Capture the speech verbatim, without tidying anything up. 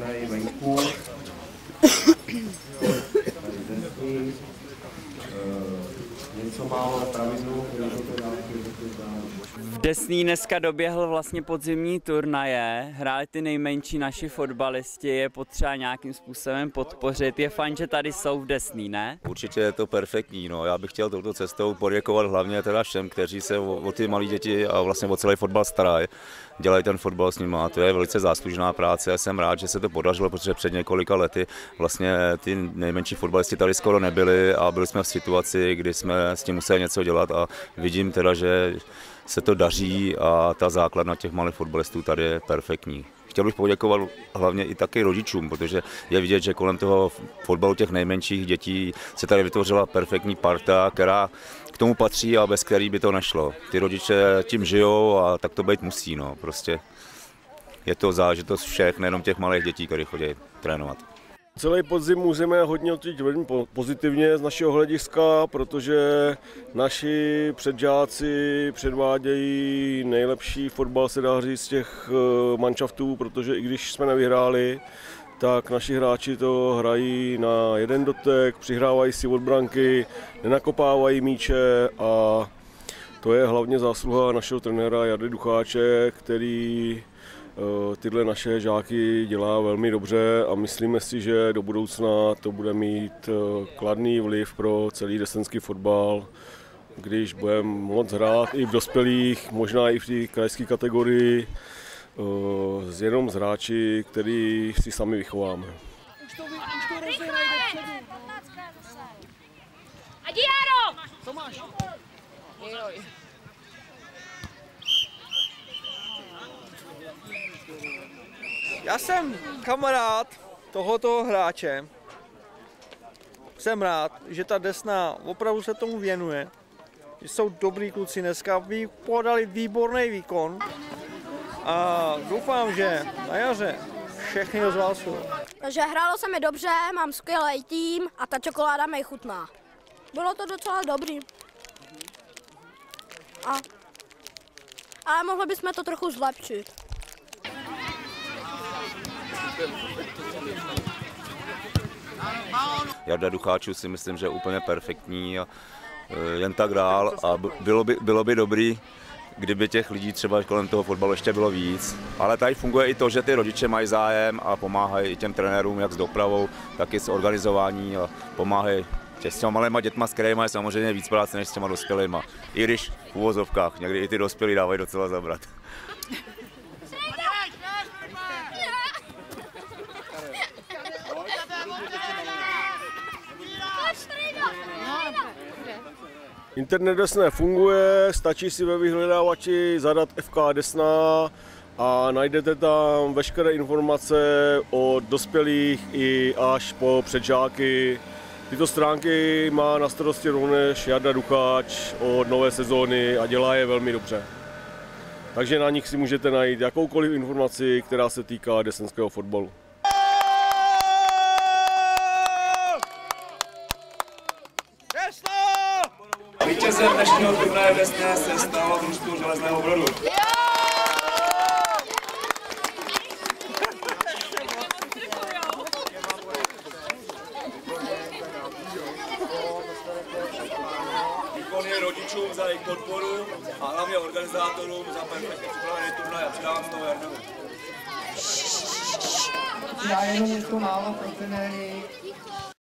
hrají venku. Něco málo na pravidlu. V Desný dneska doběhl vlastně podzimní turnaje, hráli ty nejmenší naši fotbalisti, je potřeba nějakým způsobem podpořit. Je fajn, že tady jsou v Desný, ne? Určitě je to perfektní, no. Já bych chtěl touto cestou poděkovat hlavně teda všem, kteří se o, o ty malé děti a vlastně o celý fotbal starají. Dělají ten fotbal s nimi a to je velice záslužná práce. Já jsem rád, že se to podařilo, protože před několika lety vlastně ty nejmenší fotbalisti tady skoro nebyli a byli jsme v situaci, kdy jsme s tím museli něco dělat a vidím teda, že se to daří a ta základna těch malých fotbalistů tady je perfektní. Chtěl bych poděkovat hlavně i taky rodičům, protože je vidět, že kolem toho fotbalu těch nejmenších dětí se tady vytvořila perfektní parta, která k tomu patří a bez který by to nešlo. Ty rodiče tím žijou a tak to být musí. No. Prostě je to záležitost všech, nejenom těch malých dětí, kteří chodí trénovat. Celý podzim můžeme hodně odtít velmi pozitivně z našeho hlediska, protože naši předžáci předvádějí nejlepší fotbal, se dá říct, z těch manšaftů, protože i když jsme nevyhráli, tak naši hráči to hrají na jeden dotek, přihrávají si od branky, nenakopávají míče a to je hlavně zásluha našeho trenéra Jardy Ducháče, který tyhle naše žáky dělá velmi dobře a myslíme si, že do budoucna to bude mít kladný vliv pro celý desenský fotbal, když budeme moc hrát i v dospělých, možná i v té krajské kategorii, s jenom z hráči, který si sami vychováme. Co máš? Já jsem kamarád tohoto hráče. Jsem rád, že ta Desná opravdu se tomu věnuje. Že jsou dobrý kluci dneska, podali výborný výkon. A doufám, že na jaře všechny rozválcují. Takže hrálo se mi dobře, mám skvělý tým a ta čokoláda mi chutná. Bylo to docela dobrý. A, ale mohli bychom to trochu zlepšit. Jarda Ducháčů si myslím, že je úplně perfektní a jen tak dál a bylo by, bylo by dobrý, kdyby těch lidí třeba kolem toho fotbalu ještě bylo víc. Ale tady funguje i to, že ty rodiče mají zájem a pomáhají i těm trenérům, jak s dopravou, tak i s organizováním a pomáhají s těma malýma dětma, s kterými mají samozřejmě víc práce než s těma dospělýma. I když v uvozovkách, někdy i ty dospělí dávají docela zabrat. Internet Desné funguje, stačí si ve vyhledávači zadat F K Desná a najdete tam veškeré informace od dospělých i až po předžáky. Tyto stránky má na starosti rovněž Jarda Ducháč od nové sezóny a dělá je velmi dobře. Takže na nich si můžete najít jakoukoliv informaci, která se týká desenského fotbalu. Vítězem dnešního turnaje v Desné se stalo družstvo Železného Brodu. Výkony rodičům za jejich podporu a hlavně organizátorům za perfektně připravený turnaj a předávám znovu Jardovi. Já jenom něco málo pro trenéry.